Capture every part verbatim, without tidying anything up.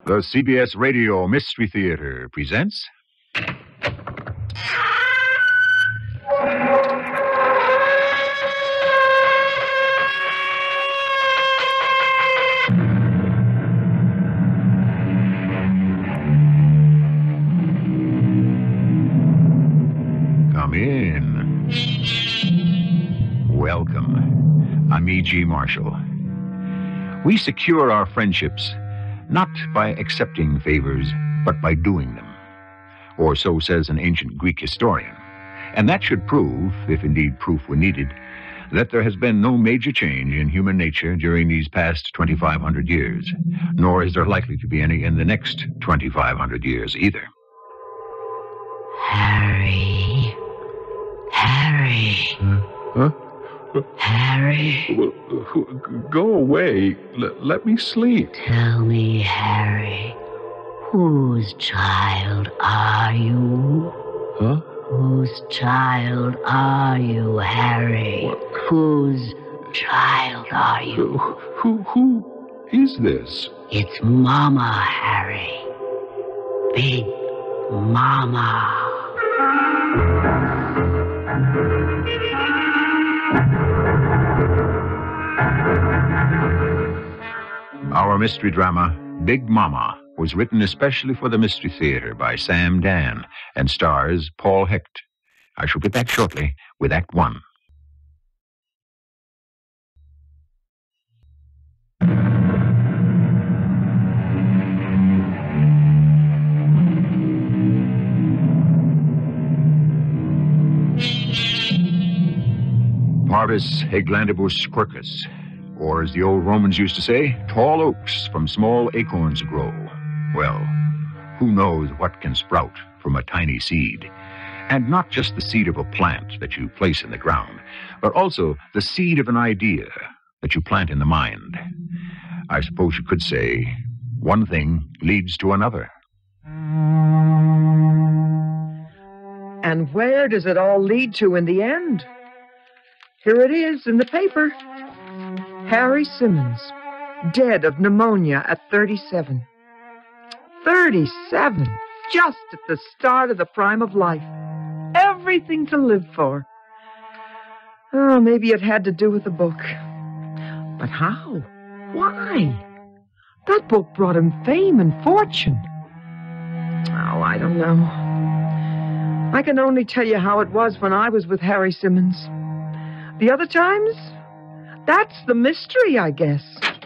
The C B S Radio Mystery Theater presents... Come in. Welcome. I'm E G. Marshall. We secure our friendships not by accepting favors, but by doing them. Or so says an ancient Greek historian. And that should prove, if indeed proof were needed, that there has been no major change in human nature during these past twenty-five hundred years, nor is there likely to be any in the next twenty-five hundred years either. Harry. Harry. Huh? Huh? Harry. Go away. L- let me sleep. Tell me, Harry, whose child are you? Huh? Whose child are you, Harry? What? Whose child are you? Who, who is this? It's Momma, Harry. Big Momma. Our mystery drama, Big Momma, was written especially for the Mystery Theater by Sam Dan and stars Paul Hecht. I shall be back shortly with Act One. Parvis eglandibus quercus, or as the old Romans used to say, tall oaks from small acorns grow. Well, who knows what can sprout from a tiny seed? And not just the seed of a plant that you place in the ground, but also the seed of an idea that you plant in the mind. I suppose you could say, one thing leads to another. And where does it all lead to in the end? Here it is in the paper. Harry Simmons, dead of pneumonia at thirty-seven. thirty-seven, just at the start of the prime of life. Everything to live for. Oh, maybe it had to do with the book. But how? Why? That book brought him fame and fortune. Oh, I don't know. I can only tell you how it was when I was with Harry Simmons. The other times, that's the mystery, I guess.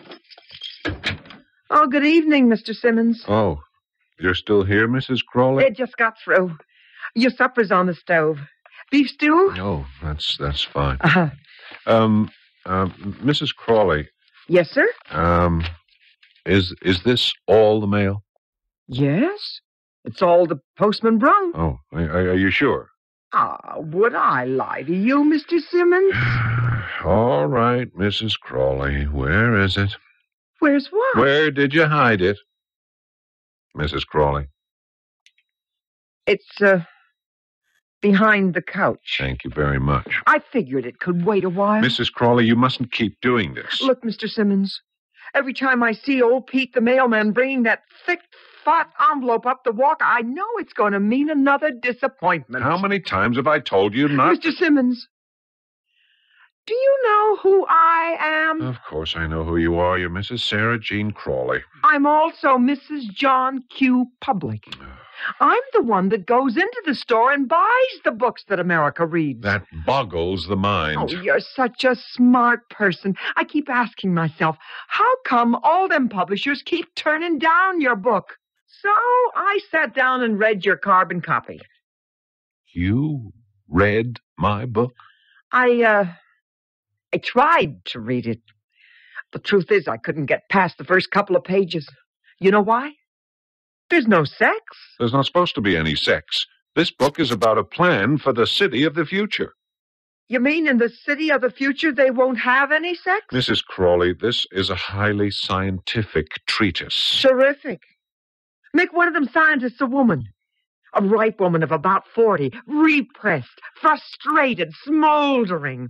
Oh, good evening, Mister Simmons. Oh, you're still here, Missus Crawley? It just got through. Your supper's on the stove. Beef stew? No, that's that's fine. Uh-huh. Um, uh, Missus Crawley. Yes, sir? Um, is is this all the mail? Yes. It's all the postman brung. Oh, are, are you sure? Ah, would I lie to you, Mister Simmons? All right, Missus Crawley. Where is it? Where's what? Where did you hide it, Missus Crawley? It's, uh, behind the couch. Thank you very much. I figured it could wait a while. Missus Crawley, you mustn't keep doing this. Look, Mister Simmons, every time I see old Pete the mailman bringing that thick, fat envelope up the walk, I know it's going to mean another disappointment. How many times have I told you not... Mister Simmons, do you know who I am? Of course I know who you are. You're Missus Sarah Jean Crawley. I'm also Missus John Q. Public. I'm the one that goes into the store and buys the books that America reads. That boggles the mind. Oh, you're such a smart person. I keep asking myself, how come all them publishers keep turning down your book? So I sat down and read your carbon copy. You read my book? I, uh, I tried to read it. The truth is, I couldn't get past the first couple of pages. You know why? There's no sex. There's not supposed to be any sex. This book is about a plan for the city of the future. You mean in the city of the future they won't have any sex? Missus Crawley, this is a highly scientific treatise. Terrific. Make one of them scientists a woman. A ripe woman of about forty, repressed, frustrated, smoldering.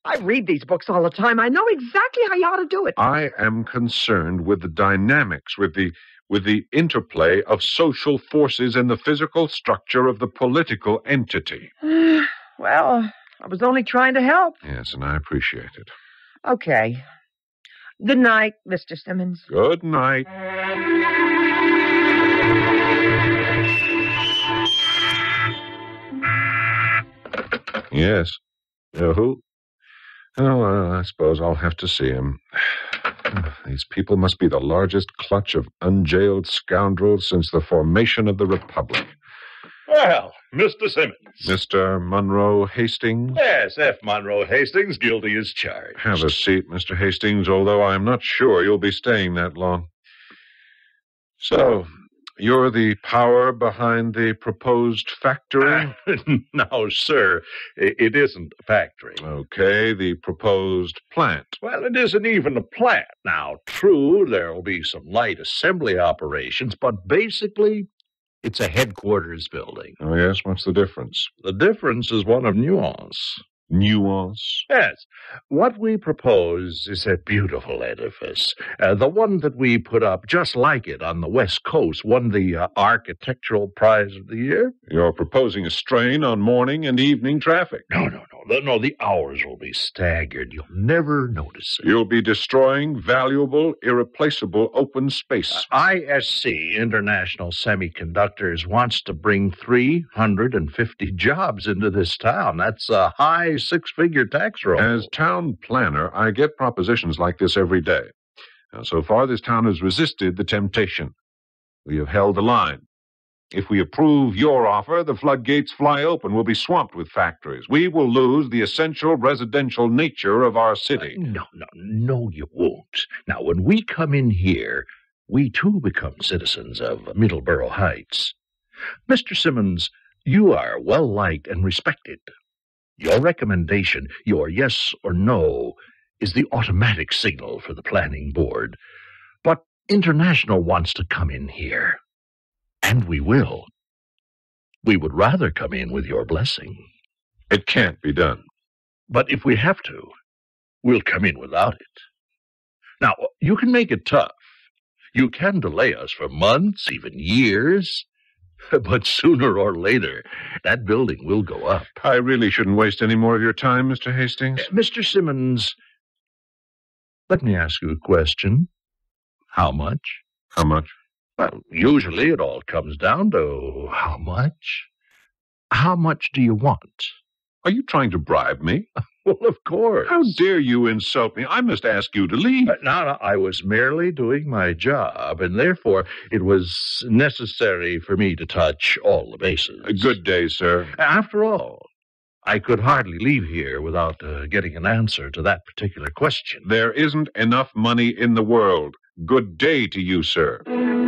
I read these books all the time. I know exactly how you ought to do it. I am concerned with the dynamics, with the with the interplay of social forces in the physical structure of the political entity. Well, I was only trying to help. Yes, and I appreciate it. Okay. Good night, Mister Simmons. Good night. Yes. Uh, who? Oh, well, I suppose I'll have to see him. These people must be the largest clutch of unjailed scoundrels since the formation of the Republic. Well, Mister Simmons. Mister Monroe Hastings? Yes, F. Monroe Hastings, guilty as charged. Have a seat, Mister Hastings, although I'm not sure you'll be staying that long. So, you're the power behind the proposed factory? No, sir. It isn't a factory. Okay, the proposed plant. Well, it isn't even a plant. Now, true, there will be some light assembly operations, but basically, it's a headquarters building. Oh, yes? What's the difference? The difference is one of nuance. Nuance? Yes. What we propose is a beautiful edifice. Uh, the one that we put up just like it on the West Coast won the uh, Architectural Prize of the Year. You're proposing a strain on morning and evening traffic. No, no, no. The, no, the hours will be staggered. You'll never notice it. You'll be destroying valuable, irreplaceable open space. Uh, I S C, International Semiconductors, wants to bring three hundred fifty jobs into this town. That's a high six-figure tax roll. As town planner, I get propositions like this every day. Now, so far, this town has resisted the temptation. We have held the line. If we approve your offer, the floodgates fly open. We'll be swamped with factories. We will lose the essential residential nature of our city. Uh, no, no, no, you won't. Now, when we come in here, we too become citizens of Middleborough Heights. Mister Simmons, you are well-liked and respected. Your recommendation, your yes or no, is the automatic signal for the planning board. But International wants to come in here. And we will. We would rather come in with your blessing. It can't be done. But if we have to, we'll come in without it. Now, you can make it tough. You can delay us for months, even years. But sooner or later, that building will go up. I really shouldn't waste any more of your time, Mister Hastings. Uh, Mister Simmons, let me ask you a question. How much? How much? Well, usually it all comes down to how much. How much do you want? Are you trying to bribe me? Well, of course. How dare you insult me? I must ask you to leave. Uh, no, no, I was merely doing my job, and therefore it was necessary for me to touch all the bases. A good day, sir. After all, I could hardly leave here without uh, getting an answer to that particular question. There isn't enough money in the world. Good day to you, sir.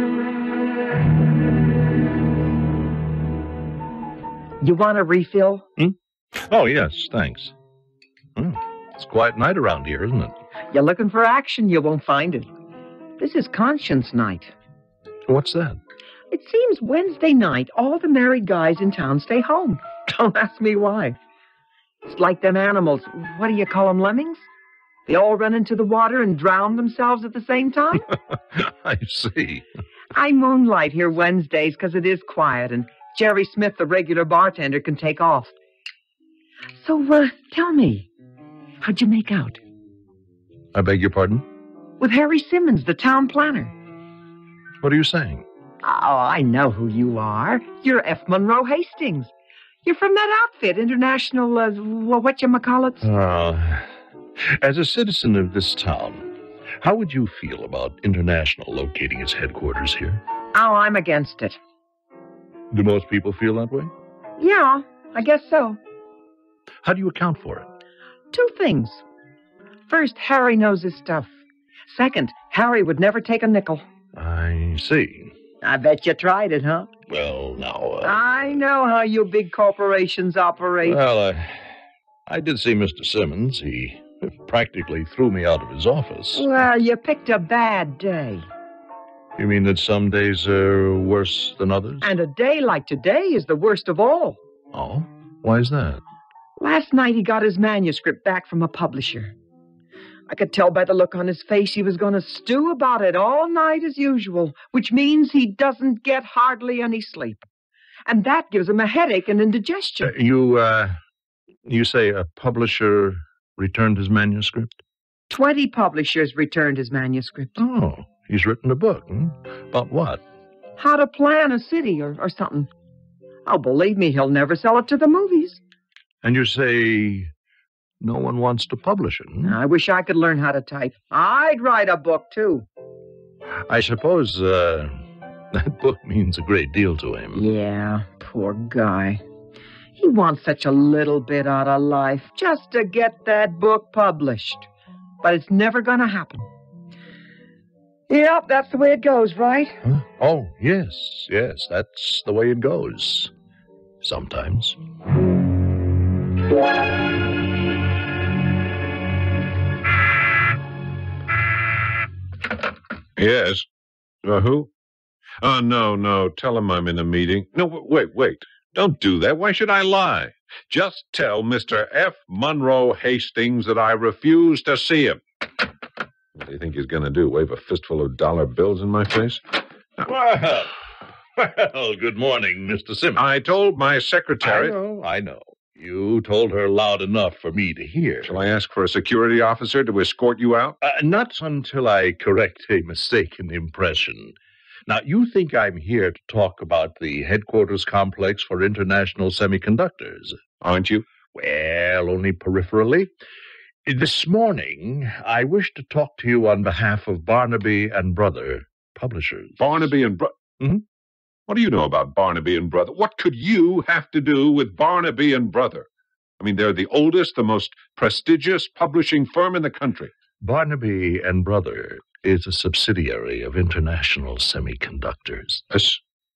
You want a refill? Hmm? Oh, yes, thanks. Hmm. It's a quiet night around here, isn't it? You're looking for action, you won't find it. This is Conscience Night. What's that? It seems Wednesday night, all the married guys in town stay home. Don't ask me why. It's like them animals. What do you call them, lemmings? They all run into the water and drown themselves at the same time? I see. I moonlight here Wednesdays because it is quiet, and Jerry Smith, the regular bartender, can take off. So, uh, tell me, how'd you make out? I beg your pardon? With Harry Simmons, the town planner. What are you saying? Oh, I know who you are. You're F. Monroe Hastings. You're from that outfit, International, uh, whatchamacallits? Uh, as a citizen of this town, how would you feel about International locating its headquarters here? Oh, I'm against it. Do most people feel that way? Yeah, I guess so. How do you account for it? Two things. First, Harry knows his stuff. Second, Harry would never take a nickel. I see. I bet you tried it, huh? Well, now... Uh, I know how you big corporations operate. well, uh, I did see Mister Simmons. He practically threw me out of his office. Well, you picked a bad day. You mean that some days are worse than others? And a day like today is the worst of all. Oh? Why is that? Last night he got his manuscript back from a publisher. I could tell by the look on his face he was going to stew about it all night as usual, which means he doesn't get hardly any sleep. And that gives him a headache and indigestion. Uh, you, uh, you say a publisher returned his manuscript? Twenty publishers returned his manuscript. Oh, he's written a book, hmm? About what? How to plan a city or, or something. Oh, believe me, he'll never sell it to the movies. And you say no one wants to publish it, hmm? I wish I could learn how to type. I'd write a book, too. I suppose, uh, that book means a great deal to him. Yeah, poor guy. He wants such a little bit out of life, just to get that book published. But it's never going to happen. Yep, that's the way it goes, right? Huh? Oh, yes, yes, that's the way it goes. Sometimes. Yes. Uh, who? Oh, no, no. Tell him I'm in a meeting. No, w- wait, wait. Don't do that. Why should I lie? Just tell Mister F. Monroe Hastings that I refuse to see him. What do you think he's going to do? Wave a fistful of dollar bills in my face? Well, well, good morning, Mister Simmons. I told my secretary... I know, I know. You told her loud enough for me to hear. Shall I ask for a security officer to escort you out? Uh, not until I correct a mistaken impression. Now, you think I'm here to talk about the headquarters complex for international semiconductors. Aren't you? Well, only peripherally. This morning, I wish to talk to you on behalf of Barnaby and Brother Publishers. Barnaby and Brother? Hmm? What do you know about Barnaby and Brother? What could you have to do with Barnaby and Brother? I mean, they're the oldest, the most prestigious publishing firm in the country. Barnaby and Brother is a subsidiary of International Semiconductors. Yes.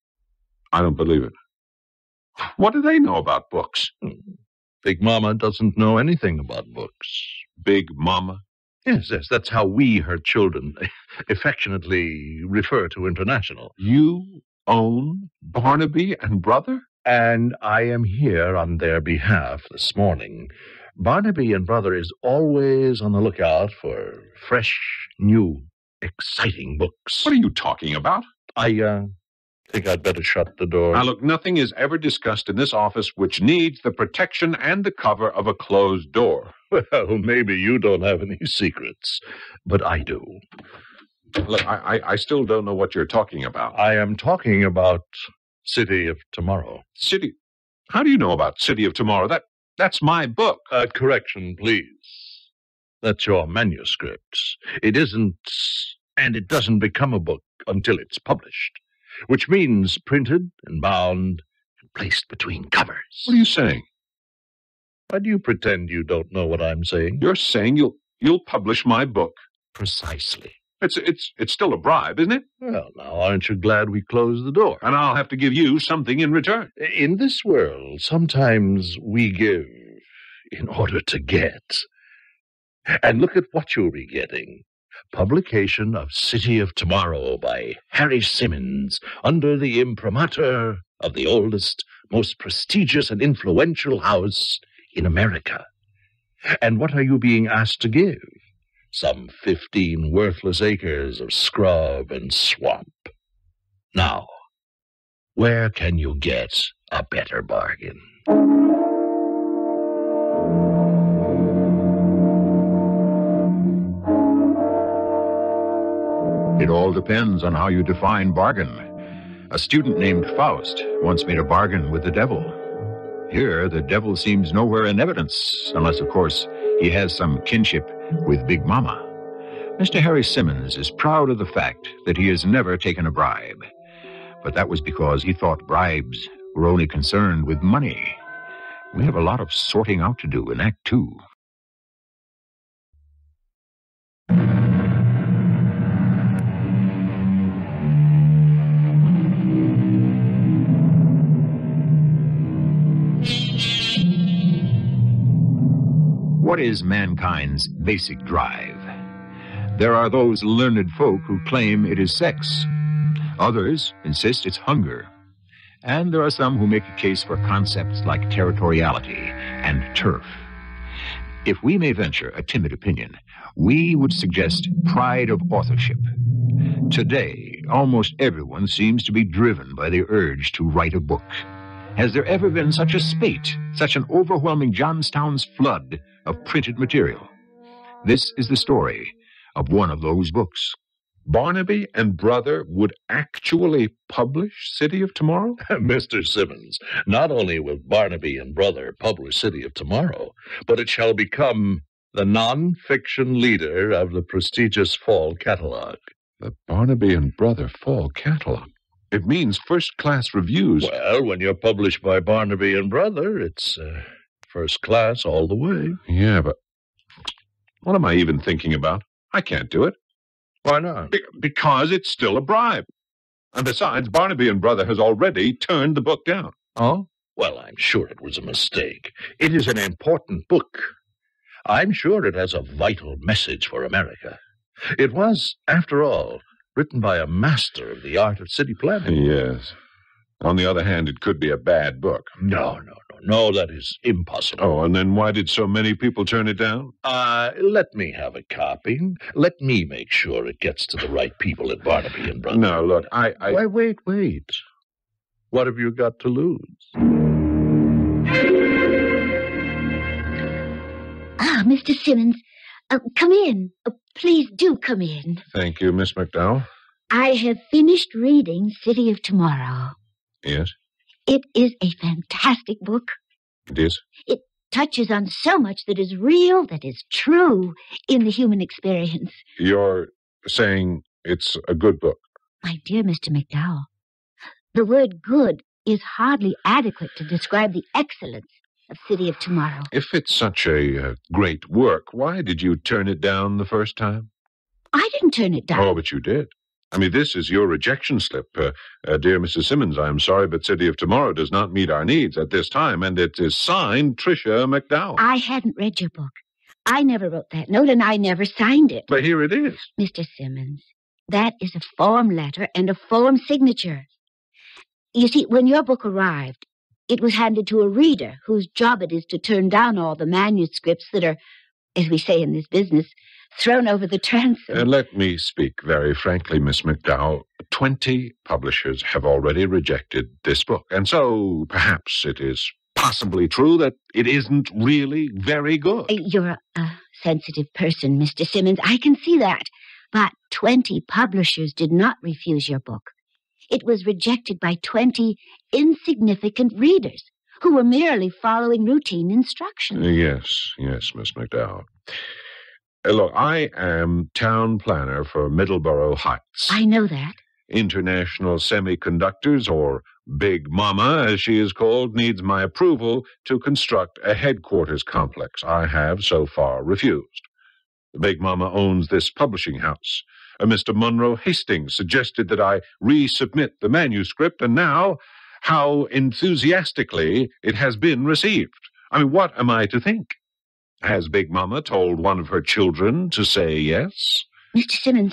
I don't believe it. What do they know about books? Big Mama doesn't know anything about books. Big Mama? Yes, yes, that's how we, her children, affectionately refer to International. You own Barnaby and Brother? And I am here on their behalf this morning. Barnaby and Brother is always on the lookout for fresh, new, exciting books. What are you talking about? I, uh, think I'd better shut the door. Now, look, nothing is ever discussed in this office which needs the protection and the cover of a closed door. Well, maybe you don't have any secrets, but I do. Look, I, I, I still don't know what you're talking about. I am talking about City of Tomorrow. City? How do you know about City of Tomorrow? That That's my book. Uh, correction, please. That's your manuscript. It isn't, and it doesn't become a book until it's published, which means printed and bound and placed between covers. What are you saying? Why do you pretend you don't know what I'm saying? You're saying you'll you'll publish my book. Precisely. It's it's it's still a bribe, isn't it? Well, now, aren't you glad we closed the door? And I'll have to give you something in return. In this world, sometimes we give in order to get. And look at what you'll be getting. Publication of City of Tomorrow by Harry Simmons under the imprimatur of the oldest, most prestigious and influential house in America. And what are you being asked to give? Some fifteen worthless acres of scrub and swamp. Now, where can you get a better bargain? It all depends on how you define bargain. A student named Faust once made a bargain with the devil. Here, the devil seems nowhere in evidence, unless, of course, he has some kinship with Big Mama. Mister Harry Simmons is proud of the fact that he has never taken a bribe. But that was because he thought bribes were only concerned with money. We have a lot of sorting out to do in Act Two. What is mankind's basic drive? There are those learned folk who claim it is sex. Others insist it's hunger. And there are some who make a case for concepts like territoriality and turf. If we may venture a timid opinion, we would suggest pride of authorship. Today, almost everyone seems to be driven by the urge to write a book. Has there ever been such a spate, such an overwhelming Johnstown's flood of printed material? This is the story of one of those books. Barnaby and Brother would actually publish City of Tomorrow? Mister Simmons, not only will Barnaby and Brother publish City of Tomorrow, but it shall become the non-fiction leader of the prestigious fall catalog. The Barnaby and Brother fall catalog. It means first-class reviews. Well, when you're published by Barnaby and Brother, it's uh, first class all the way. Yeah, but what am I even thinking about? I can't do it. Why not? Be- because it's still a bribe. And besides, Barnaby and Brother has already turned the book down. Oh? Well, I'm sure it was a mistake. It is an important book. I'm sure it has a vital message for America. It was, after all, written by a master of the art of city planning. Yes. On the other hand, it could be a bad book. No, no, no, no, that is impossible. Oh, and then why did so many people turn it down? Uh, let me have a copy. Let me make sure it gets to the right people at Barnaby and Brother. No, look, I... I... Wait, wait, wait. What have you got to lose? Ah, Mister Simmons, uh, come in. Uh, please do come in. Thank you, Miss McDowell. I have finished reading City of Tomorrow. Yes, It is a fantastic book. it is. It touches on so much that is real, that is true in the human experience. You're saying it's a good book. My dear Mister McDowell, the word good is hardly adequate to describe the excellence of City of Tomorrow. If it's such a uh, great work, why did you turn it down the first time? I didn't turn it down. Oh, but you did. I mean, this is your rejection slip. Uh, uh, dear Missus Simmons, I am sorry, but City of Tomorrow does not meet our needs at this time, and it is signed Tricia McDowell. I hadn't read your book. I never wrote that note, and I never signed it. But here it is. Mister Simmons, that is a form letter and a form signature. You see, when your book arrived, it was handed to a reader whose job it is to turn down all the manuscripts that are, as we say in this business, thrown over the transom. Uh, let me speak very frankly, Miss McDowell. Twenty publishers have already rejected this book, and so perhaps it is possibly true that it isn't really very good. Uh, You're a, a sensitive person, Mister Simmons. I can see that. But twenty publishers did not refuse your book. It was rejected by twenty insignificant readers who were merely following routine instructions. Uh, yes, yes, Miss McDowell. Uh, look, I am town planner for Middleborough Heights. I know that. International Semiconductors, or Big Momma, as she is called, needs my approval to construct a headquarters complex. I have so far refused. The Big Momma owns this publishing house. Uh, Mister Monroe Hastings suggested that I resubmit the manuscript, and now, how enthusiastically it has been received. I mean, what am I to think? Has Big Momma told one of her children to say yes? Mister Simmons,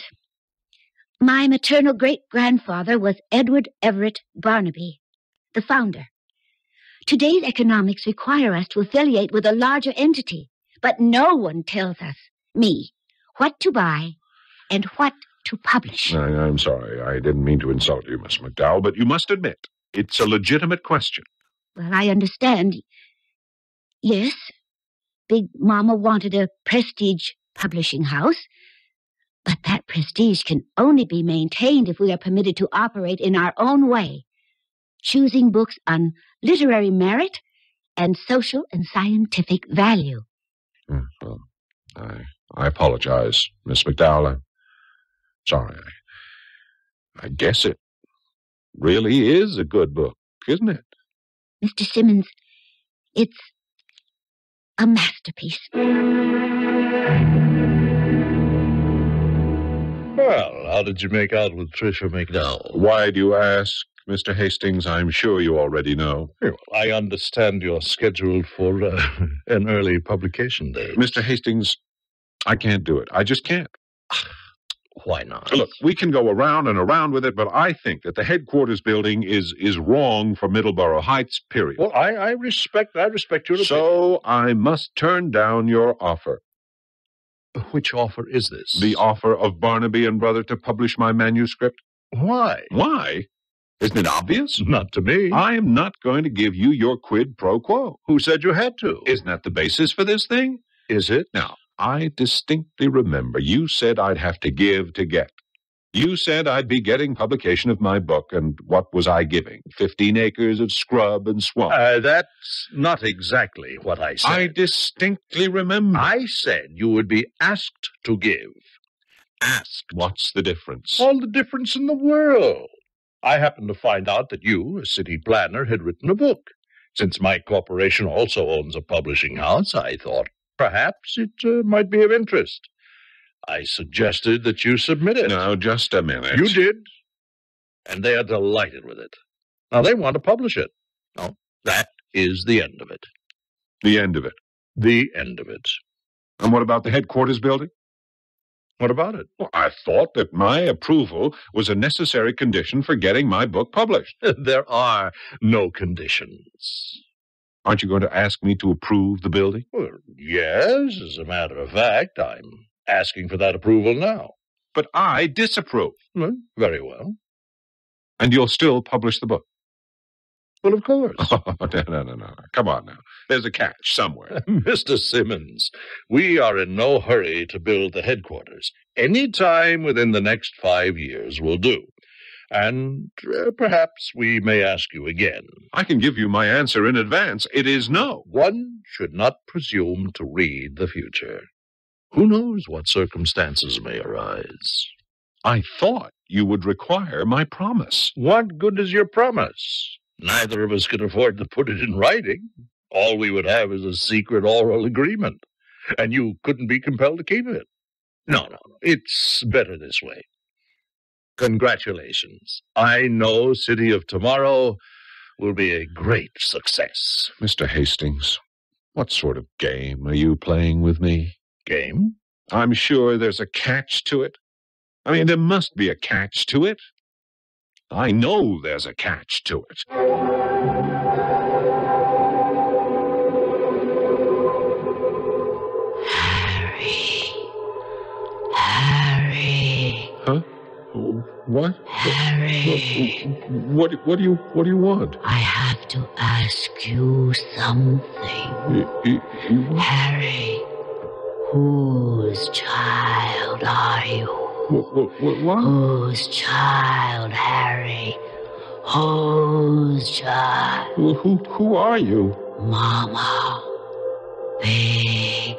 my maternal great-grandfather was Edward Everett Barnaby, the founder. Today's economics require us to affiliate with a larger entity, but no one tells us, me, what to buy and what to publish. I, I'm sorry. I didn't mean to insult you, Miss McDowell, but you must admit it's a legitimate question. Well, I understand. Yes, Big Momma wanted a prestige publishing house, but that prestige can only be maintained if we are permitted to operate in our own way, choosing books on literary merit and social and scientific value. Hmm, well, I, I apologize, Miss McDowell. I'm sorry. I, I guess it really is a good book, isn't it? Mister Simmons, it's a masterpiece. Well, how did you make out with Tricia McDowell? Why do you ask, Mister Hastings? I'm sure you already know. Well, I understand you're scheduled for uh, an early publication date. Mister Hastings, I can't do it. I just can't. why not? Look, we can go around and around with it, but I think that the headquarters building is is wrong for Middleborough Heights, period. Well, I, I respect I respect your opinion. So I must turn down your offer. Which offer is this? The offer of Barnaby and Brother to publish my manuscript. Why? Why? Isn't it obvious? Not to me. I am not going to give you your quid pro quo. Who said you had to? Isn't that the basis for this thing? Is it? Now, I distinctly remember you said I'd have to give to get. You said I'd be getting publication of my book, and what was I giving? Fifteen acres of scrub and swamp. Uh, that's not exactly what I said. I distinctly remember. I said you would be asked to give. Asked. What's the difference? All the difference in the world. I happened to find out that you, a city planner, had written a book. Since my corporation also owns a publishing house, I thought perhaps it uh, might be of interest. I suggested that you submit it. Now, just a minute. You did, and they are delighted with it. Now, they want to publish it. Now, that is the end of it. The end of it. The end of it. And what about the headquarters building? What about it? Well, I thought that my approval was a necessary condition for getting my book published. There are no conditions. Aren't you going to ask me to approve the building? Well, yes, as a matter of fact, I'm asking for that approval now. But I disapprove. Well, very well. And you'll still publish the book? Well, of course. Oh, no, no, no, no. Come on now. There's a catch somewhere. Mister Simmons, we are in no hurry to build the headquarters. Any time within the next five years will do. And uh, perhaps we may ask you again. I can give you my answer in advance. It is no. One should not presume to read the future. Who knows what circumstances may arise? I thought you would require my promise. What good is your promise? Neither of us could afford to put it in writing. All we would have is a secret oral agreement, and you couldn't be compelled to keep it. No, no, no. It's better this way. Congratulations. I know City of Tomorrow will be a great success. Mister Hastings, what sort of game are you playing with me? Game? I'm sure there's a catch to it. I mean, there must be a catch to it. I know there's a catch to it. Harry. Harry. Huh? What? Harry. What, what do you what do you want? I have to ask you something. You- you- you- Harry, whose child are you? What? What? what, what? Whose child, Harry? Whose child? Who, who who are you? Mama. Big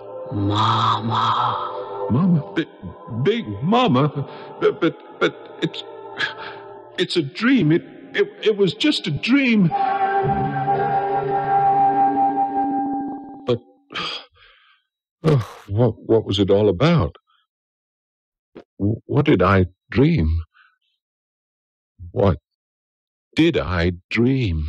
Mama. Mama, big, big Mama, but but but it's it's a dream. It it it was just a dream. But oh, what what was it all about? What did I dream? What did I dream?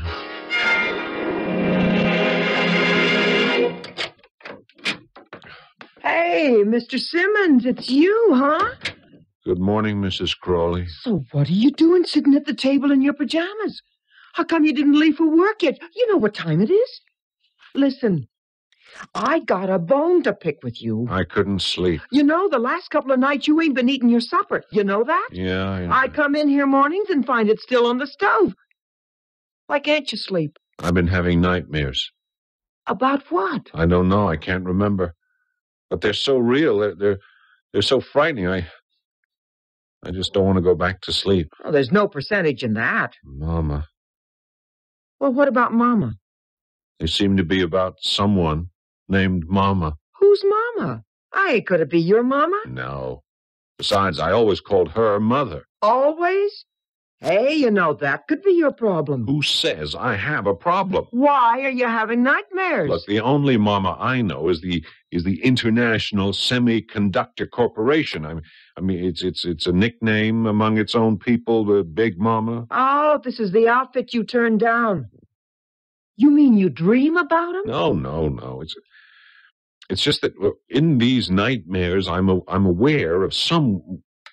Hey, Mister Simmons, it's you, huh? Good morning, Missus Crawley. So what are you doing sitting at the table in your pajamas? How come you didn't leave for work yet? You know what time it is. Listen, I got a bone to pick with you. I couldn't sleep. You know, the last couple of nights you ain't been eating your supper. You know that? Yeah, I, I come in here mornings and find it still on the stove. Why can't you sleep? I've been having nightmares. About what? I don't know. I can't remember. But they're so real. They're they're, they're so frightening. I I just don't want to go back to sleep. Oh, there's no percentage in that. Mama. Well, what about Mama? They seem to be about someone named Mama. Who's Mama? Hey, could it be your Mama? No. Besides, I always called her Mother. Always? Hey, you know, that could be your problem. Who says I have a problem? Why are you having nightmares? Look, the only Mama I know is the is the International Semiconductor Corporation. I mean, I mean, it's it's it's a nickname among its own people, the Big Mama. Oh, this is the outfit you turned down. You mean you dream about him? No, no, no. It's it's just that well, in these nightmares, I'm a, I'm aware of some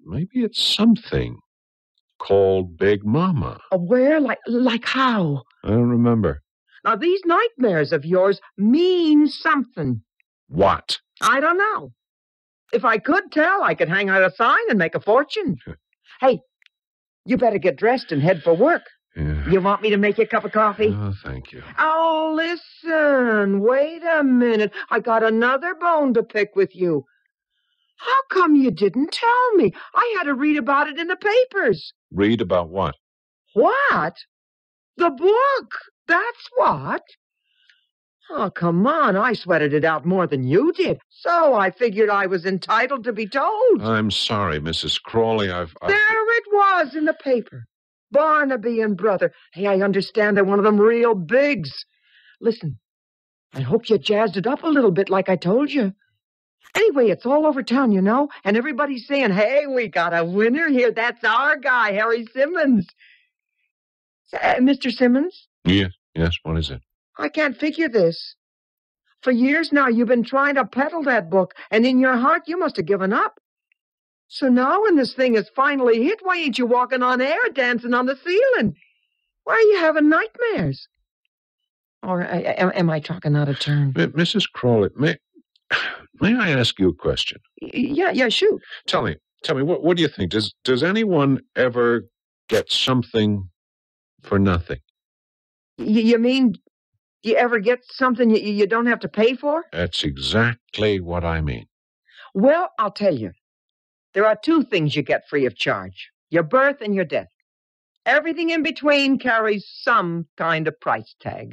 maybe it's something called Big Momma. Uh, where? Like, like how? I don't remember. Now, these nightmares of yours mean something. What? I don't know. If I could tell, I could hang out a sign and make a fortune. Hey, you better get dressed and head for work. Yeah. You want me to make you a cup of coffee? Oh, thank you. Oh, listen. Wait a minute. I got another bone to pick with you. How come you didn't tell me? I had to read about it in the papers. Read about what? What? The book. That's what. Oh, come on. I sweated it out more than you did. So I figured I was entitled to be told. I'm sorry, Missus Crawley. I've... I've... There it was in the paper. Barnaby and Brother. Hey, I understand they're one of them real bigs. Listen, I hope you jazzed it up a little bit like I told you. Anyway, it's all over town, you know, and everybody's saying, hey, we got a winner here. That's our guy, Harry Simmons. Uh, Mister Simmons? Yes, yes, what is it? I can't figure this. For years now, you've been trying to peddle that book, and in your heart, you must have given up. So now when this thing is finally hit, why ain't you walking on air, dancing on the ceiling? Why are you having nightmares? Or uh, am, am I talking out of turn? M- Missus Crawley, may, may I ask you a question? Y- Yeah, yeah, shoot. Tell me, tell me, what, what do you think? Does, does anyone ever get something for nothing? Y- you mean you ever get something you, you don't have to pay for? That's exactly what I mean. Well, I'll tell you. There are two things you get free of charge. Your birth and your death. Everything in between carries some kind of price tag.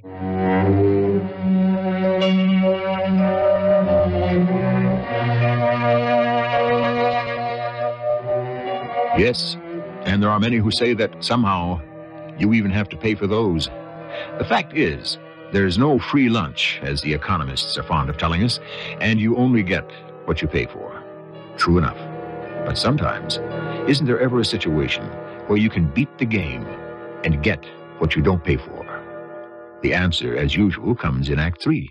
Yes, and there are many who say that somehow you even have to pay for those. The fact is, there's no free lunch, as the economists are fond of telling us, and you only get what you pay for. True enough. But sometimes, isn't there ever a situation where you can beat the game and get what you don't pay for? The answer, as usual, comes in Act Three.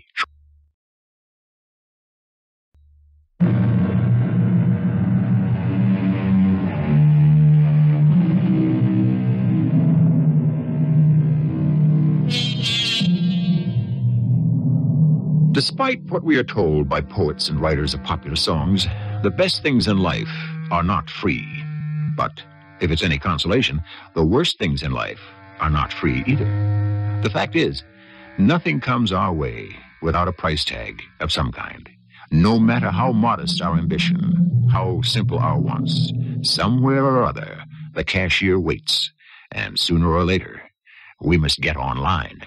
Despite what we are told by poets and writers of popular songs, the best things in life are not free. But if it's any consolation, the worst things in life are not free either. The fact is, nothing comes our way without a price tag of some kind. No matter how modest our ambition, how simple our wants, somewhere or other, the cashier waits, and sooner or later, we must get online.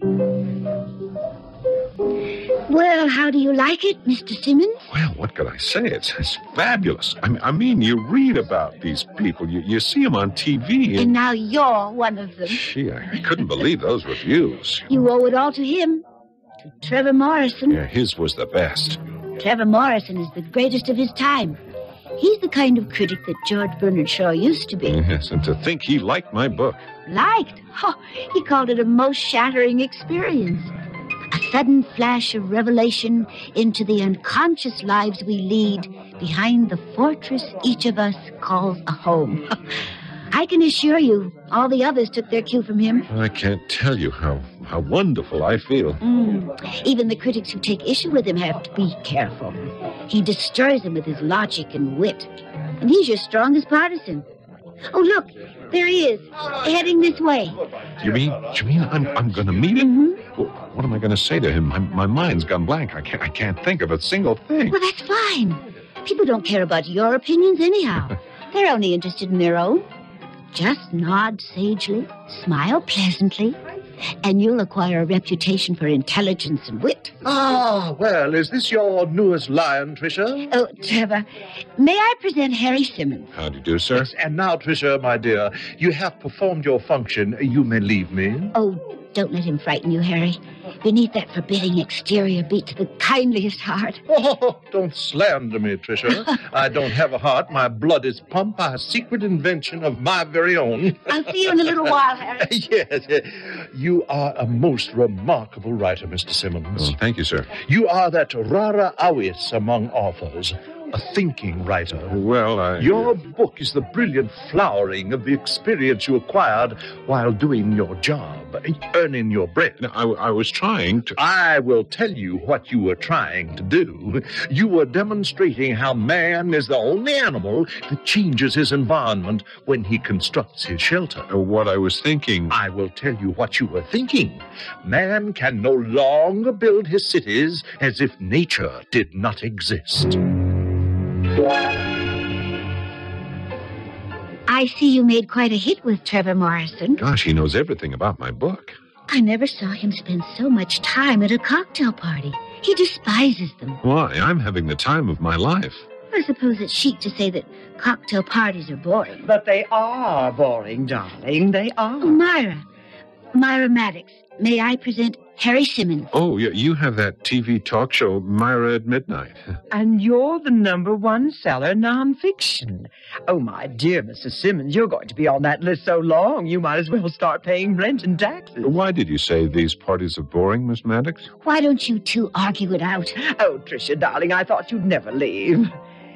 Well, how do you like it, Mister Simmons? Well, what could I say? It's, it's fabulous. I mean, I mean, you read about these people. You, you see them on T V. And And, now you're one of them. gee, I, I couldn't believe those reviews. You owe it all to him, to Trevor Morrison. Yeah, his was the best. Trevor Morrison is the greatest of his time. He's the kind of critic that George Bernard Shaw used to be. Yes, and to think he liked my book. Liked? Oh, he called it a most shattering experience. A sudden flash of revelation into the unconscious lives we lead behind the fortress each of us calls a home. I can assure you, all the others took their cue from him. I can't tell you how, how wonderful I feel. Mm. Even the critics who take issue with him have to be careful. He destroys them with his logic and wit. And he's your strongest partisan. Oh, look, there he is, heading this way. You mean, you mean I'm, I'm going to meet him? Mm-hmm. Well, what am I going to say to him? My, my mind's gone blank. I can't, I can't think of a single thing. Well, that's fine. People don't care about your opinions anyhow. They're only interested in their own. Just nod sagely, smile pleasantly, and you'll acquire a reputation for intelligence and wit. Ah, well, is this your newest lion, Tricia? Oh, Trevor, may I present Harry Simmons? How do you do, sir? Yes, and now, Tricia, my dear, you have performed your function. You may leave me. Oh, don't let him frighten you, Harry. Beneath that forbidding exterior beats the kindliest heart. Oh, don't slander me, Tricia. I don't have a heart. My blood is pumped by a secret invention of my very own. I'll see you in a little while, Harry. Yes, you are a most remarkable writer, Mister Simmons. Oh, thank you, sir. You are that rara avis among authors. a thinking writer. Well, I... Your book is the brilliant flowering of the experience you acquired while doing your job, earning your bread. I, I was trying to... I will tell you what you were trying to do. You were demonstrating how man is the only animal that changes his environment when he constructs his shelter. Uh, what I was thinking... I will tell you what you were thinking. Man can no longer build his cities as if nature did not exist. I see you made quite a hit with Trevor Morrison. Gosh, he knows everything about my book. I never saw him spend so much time at a cocktail party. He despises them. Why? I'm having the time of my life. I suppose it's chic to say that cocktail parties are boring. But they are boring, darling. They are. Oh, Myra. Myra Maddox. May I present Harry Simmons? Oh, yeah, you have that T V talk show, Myra at Midnight. And you're the number one seller nonfiction. Oh, my dear Missus Simmons, you're going to be on that list so long, you might as well start paying rent and taxes. Why did you say these parties are boring, Miss Maddox? Why don't you two argue it out? Oh, Tricia, darling, I thought you'd never leave.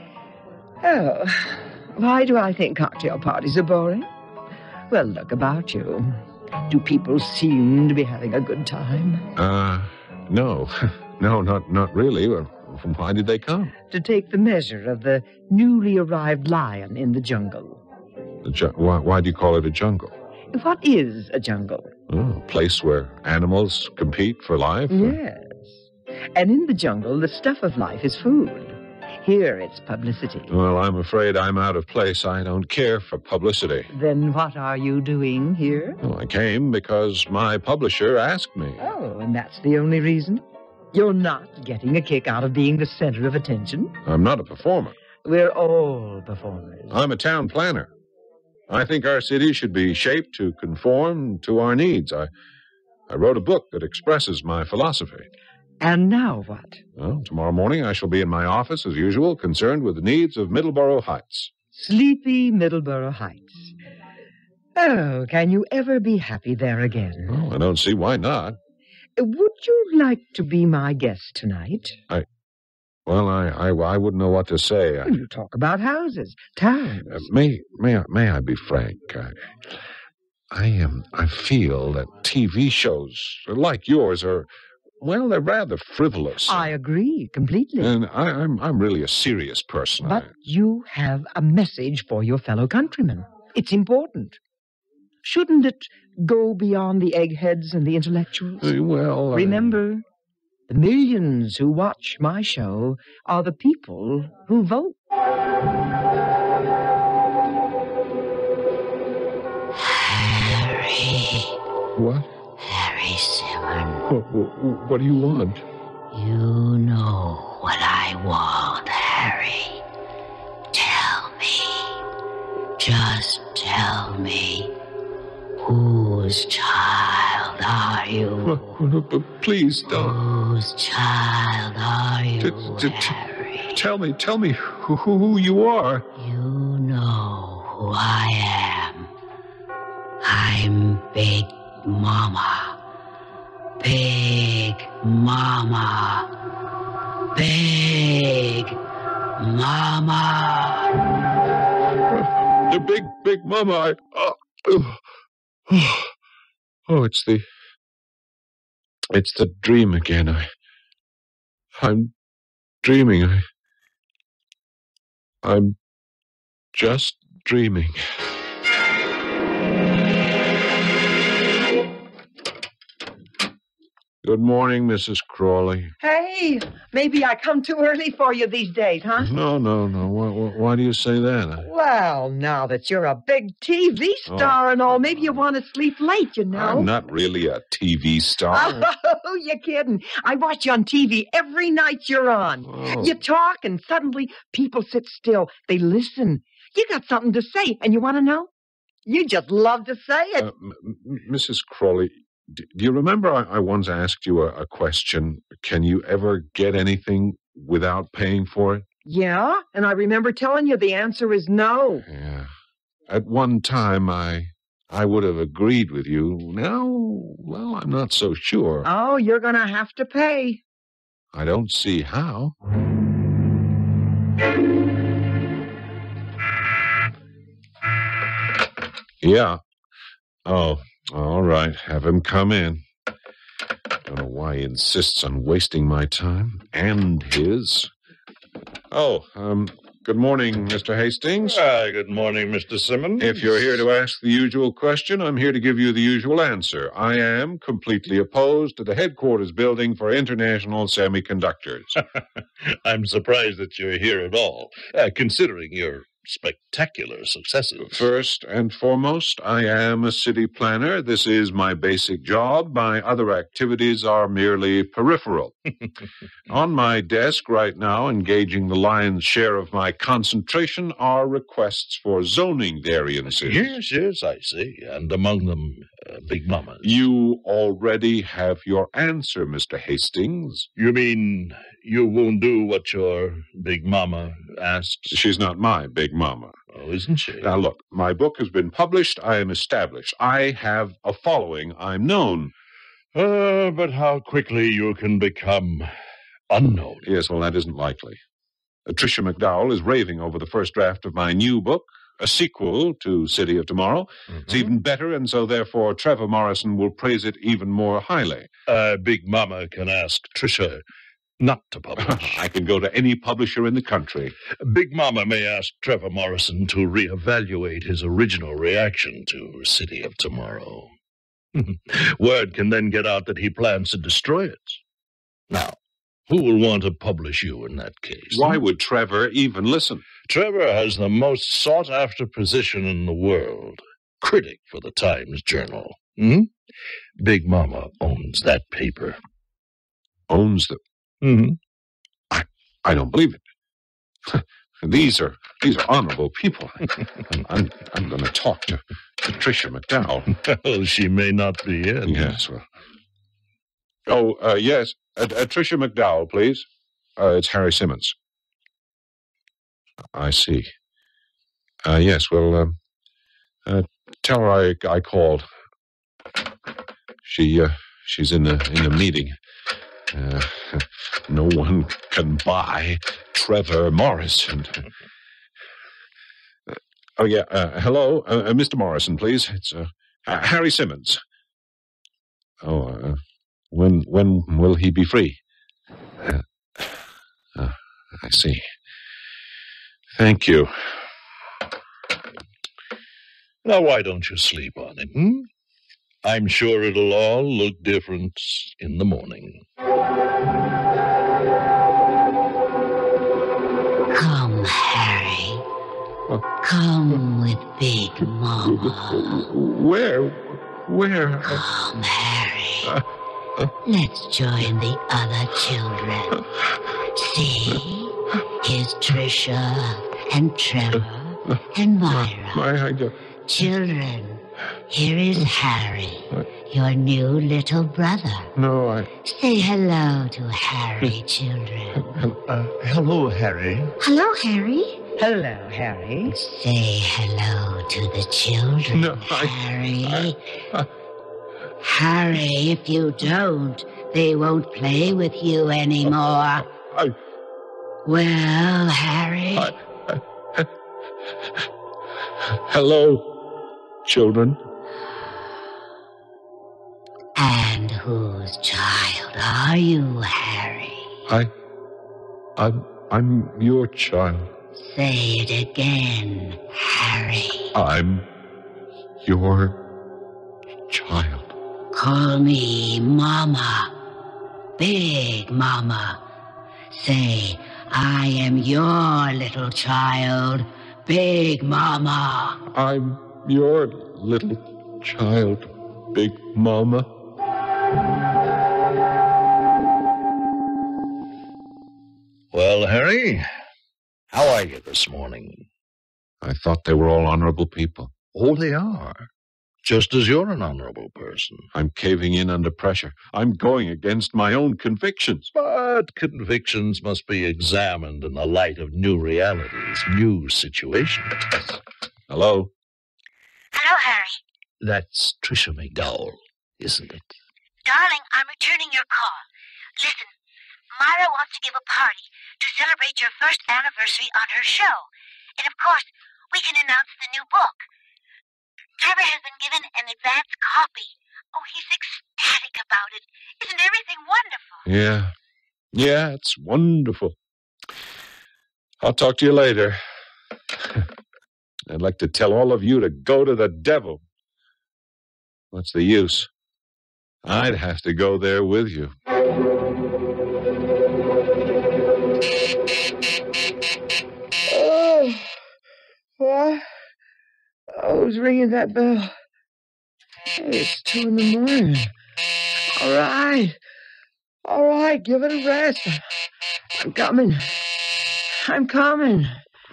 Oh, why do I think cocktail parties are boring? Well, look about you. Do people seem to be having a good time? Uh, no. No, not not really. Well, why did they come? To take the measure of the newly arrived lion in the jungle. The ju- why, why do you call it a jungle? What is a jungle? Oh, a place where animals compete for life? Yes. And in the jungle, the stuff of life is food. Here, it's publicity. Well, I'm afraid I'm out of place. I don't care for publicity. Then what are you doing here? Well, I came because my publisher asked me. Oh, and that's the only reason? You're not getting a kick out of being the center of attention? I'm not a performer. We're all performers. I'm a town planner. I think our city should be shaped to conform to our needs. I, I wrote a book that expresses my philosophy. And now what? Well, tomorrow morning I shall be in my office, as usual, concerned with the needs of Middleborough Heights. Sleepy Middleborough Heights. Oh, can you ever be happy there again? Well, I don't see why not. Would you like to be my guest tonight? I... Well, I, I, I wouldn't know what to say. I, You talk about houses, towns. uh, may, may, I, may I be frank? I, I, um, I feel that T V shows like yours are... Well, they're rather frivolous. I agree completely. And I, I'm I'm really a serious person. But I, you have a message for your fellow countrymen. It's important. Shouldn't it go beyond the eggheads and the intellectuals? uh, well, I- Remember, the millions who watch my show are the people who vote. Harry. What? Harry Simmons. What, what, what do you want? You know what I want, Harry. Tell me. Just tell me. Whose child are you? What, what, what, please don't. Whose child are you, T- t- t- Harry? Tell me, tell me who, who you are. You know who I am. I'm Big Mama. Big Mama. Big Mama. The big, big mama. I, oh, oh, oh, oh, it's the, it's the dream again. I, I'm dreaming. I, I'm just dreaming. Good morning, Missus Crawley. Hey, maybe I come too early for you these days, huh? No, no, no. Why, why, why do you say that? Well, now that you're a big T V star and all, maybe you want to sleep late, you know. I'm not really a T V star. Oh, you're kidding. I watch you on T V every night you're on. Oh. You talk, and suddenly people sit still. They listen. You got something to say, and you want to know? You just love to say it. Uh, M- M- Missus Crawley, d- do you remember I, I once asked you a, a question? Can you ever get anything without paying for it? Yeah, and I remember telling you the answer is no. Yeah. At one time, I I would have agreed with you. Now, well, I'm not so sure. Oh, you're going to have to pay. I don't see how. Yeah. Oh, all right. Have him come in. Don't know why he insists on wasting my time and his. Oh, um, good morning, Mister Hastings. Ah, good morning, Mister Simmons. If you're here to ask the usual question, I'm here to give you the usual answer. I am completely opposed to the headquarters building for international semiconductors. I'm surprised that you're here at all, uh, considering your spectacular successes. First and foremost, I am a city planner. This is my basic job. My other activities are merely peripheral. On my desk right now, engaging the lion's share of my concentration, are requests for zoning variances. Yes, yes, I see. And among them, uh, Big Mama's. You already have your answer, Mister Hastings. You mean you won't do what your Big Mama asks? She's not my Big Mama. Oh, isn't she? Now, look, my book has been published. I am established. I have a following. I'm known. Uh, but how quickly you can become unknown. Yes, well, that isn't likely. Uh, Tricia McDowell is raving over the first draft of my new book, a sequel to City of Tomorrow. Mm-hmm. It's even better, and so therefore Trevor Morrison will praise it even more highly. Uh, Big Mama can ask Tricia not to publish. I can go to any publisher in the country. Big Mama may ask Trevor Morrison to reevaluate his original reaction to City of Tomorrow. Word can then get out that he plans to destroy it. Now, who will want to publish you in that case? Why would Trevor even listen? Trevor has the most sought-after position in the world. Critic for the Times Journal. Hmm? Big Mama owns that paper. Owns the... Mm-hmm. I, I don't believe it. These are these are honorable people. I'm I'm, I'm going to talk to, to Tricia McDowell. Well, she may not be in. Yes, well. Oh, uh, yes. Uh, uh, Tricia McDowell, please. Uh, it's Harry Simmons. I see. Uh, yes, well, um, uh, tell her I I called. She uh, she's in the in the meeting. Uh, no one can buy Trevor Morrison. Uh, oh, yeah. Uh, hello, uh, uh, Mister Morrison, please. It's uh, uh, Harry Simmons. Oh, uh, when when will he be free? Uh, uh, I see. Thank you. Now, why don't you sleep on it, hmm? I'm sure it'll all look different in the morning. Come, Harry. What? Come with Big Mama. Where? Where? Come, Harry. Uh, uh, Let's join the other children. See? Here's Tricia and Trevor and Myra. My, I don't... Children, here is Harry, your new little brother. No, I... Say hello to Harry, children. Uh, hello, Harry. Hello, Harry. Hello, Harry. Say hello to the children, No, I- Harry. I- I- Harry, if you don't, they won't play with you anymore. I... Well, Harry, I, I, hello, children. and whose child are you, Harry? I, I'm, I'm your child. Say it again, Harry. I'm your child. Call me Momma, Big Mama. Say, I am your little child, Big Mama. I'm your little child, Big Mama. Well, Harry, how are you this morning? I thought they were all honorable people. Oh, they are. Just as you're an honorable person. I'm caving in under pressure. I'm going against my own convictions. But convictions must be examined in the light of new realities, new situations. Hello? Hello, Harry. That's Tricia McDowell, isn't it? Darling, I'm returning your call. Listen, Myra wants to give a party to celebrate your first anniversary on her show. And of course, we can announce the new book. Trevor has been given an advance copy. Oh, he's ecstatic about it. Isn't everything wonderful? Yeah. Yeah, it's wonderful. I'll talk to you later. I'd like to tell all of you to go to the devil. What's the use? I'd have to go there with you. Oh, what? Oh, who's ringing that bell? Hey, it's two in the morning. All right. All right, give it a rest. I'm coming. I'm coming.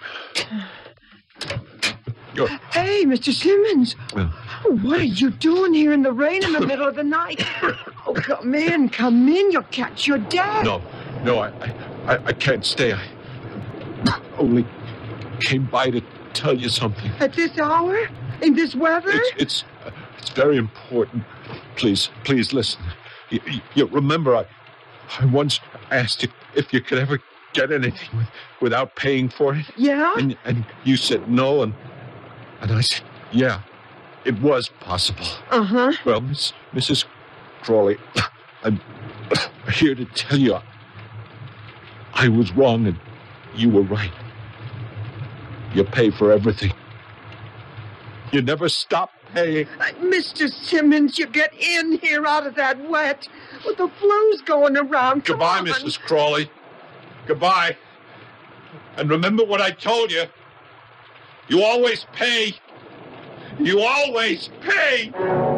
You're... Hey, Mister Simmons. Uh, What are you doing here in the rain in the middle of the night? Oh, come in, come in. You'll catch your dad. no, no, I, I, I can't stay. I only came by to tell you something. At this hour? In this weather? It's it's, uh, it's very important. Please, please listen. You, you, you remember, I, I once asked you if you could ever get anything with, without paying for it, Yeah? and and you said no, and and I said yeah, it was possible. Uh-huh. Well, Miss Missus Crawley, I'm here to tell you I, I was wrong and you were right. You pay for everything. You never stop paying. Uh, Mister Simmons, you get in here out of that wet. With the flu's going around. Come Goodbye, on. Missus Crawley. Goodbye. And remember what I told you. You always pay. You always pay.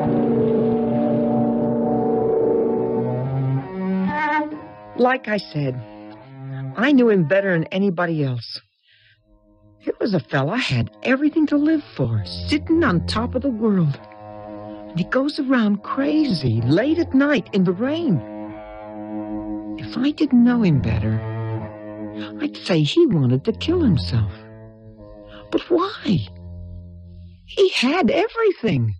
Like I said, I knew him better than anybody else. Here was a fella had everything to live for, sitting on top of the world. And he goes around crazy late at night in the rain. If I didn't know him better, I'd say he wanted to kill himself. But why? He had everything.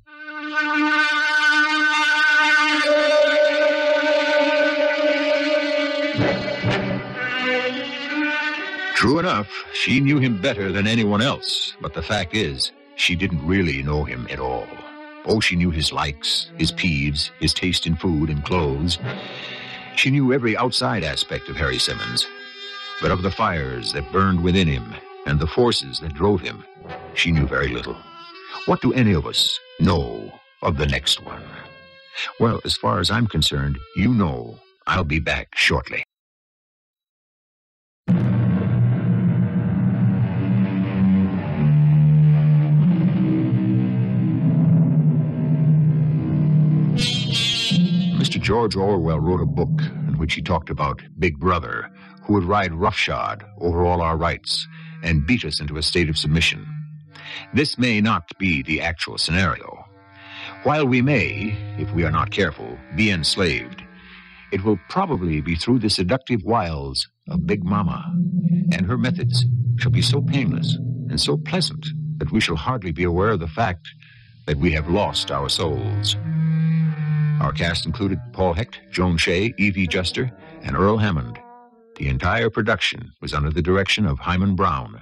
True enough, she knew him better than anyone else, but the fact is, she didn't really know him at all. Oh, she knew his likes, his peeves, his taste in food and clothes. She knew every outside aspect of Harry Simmons. But of the fires that burned within him and the forces that drove him, she knew very little. What do any of us know of the next one? Well, as far as I'm concerned, you know I'll be back shortly. Mister George Orwell wrote a book in which he talked about Big Brother, who would ride roughshod over all our rights and beat us into a state of submission. This may not be the actual scenario. While we may, if we are not careful, be enslaved, it will probably be through the seductive wiles of Big Mama, and her methods shall be so painless and so pleasant that we shall hardly be aware of the fact that we have lost our souls. Our cast included Paul Hecht, Joan Shea, Evie Juster, and Earl Hammond. The entire production was under the direction of Hyman Brown.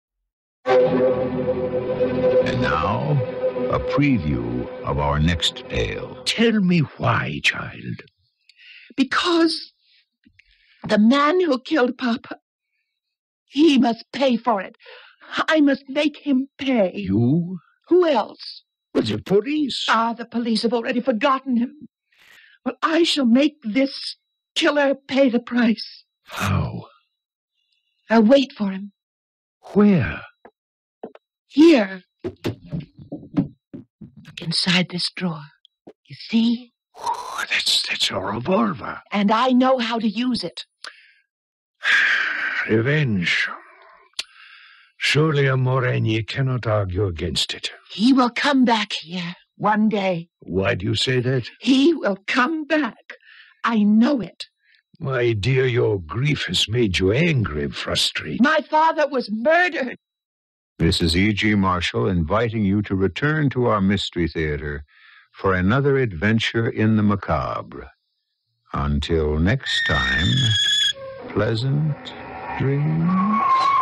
And now, a preview of our next tale. Tell me why, child. Because the man who killed Papa, he must pay for it. I must make him pay. You? Who else? Was the police? Ah, the police have already forgotten him. Well, I shall make this killer pay the price. How? I'll wait for him. Where? Here. Look inside this drawer. You see? Oh, that's, that's a revolver. And I know how to use it. Revenge. Surely a Moragny cannot argue against it. He will come back here one day. Why do you say that? He will come back. I know it. My dear, your grief has made you angry and frustrated. My father was murdered. This is E G. Marshall inviting you to return to our Mystery Theater for another adventure in the macabre. Until next time... Pleasant dreams.